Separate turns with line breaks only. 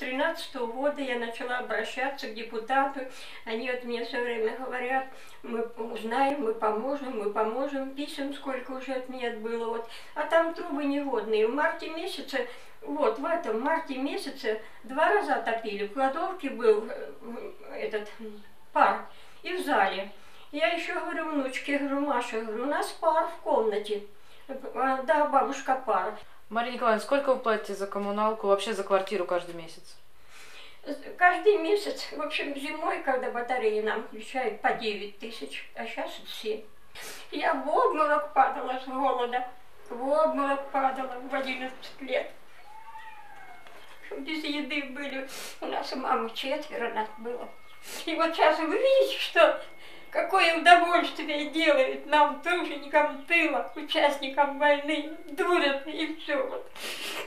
13-го года я начала обращаться к депутату. Они вот мне все время говорят, мы узнаем, мы поможем. Писем сколько уже от меня было. Вот. А там трубы негодные. В марте месяце, вот в этом марте месяце 2 раза топили. В кладовке был этот пар и в зале. Я еще говорю внучке, говорю, Маша, говорю, у нас пар в комнате. Да, бабушка, пар.
Мария Николаевна, сколько вы платите за коммуналку, вообще за квартиру каждый месяц?
Каждый месяц, в общем, зимой, когда батареи нам включают, по 9 тысяч, а сейчас 7. Я в обморок падала с голода, в обморок падала в 11 лет. Без еды были, у нас у мамы 4 нас было. И вот сейчас вы видите, что какое удовольствие делают нам, труженикам тыла, участникам войны, дурят и все. Вот.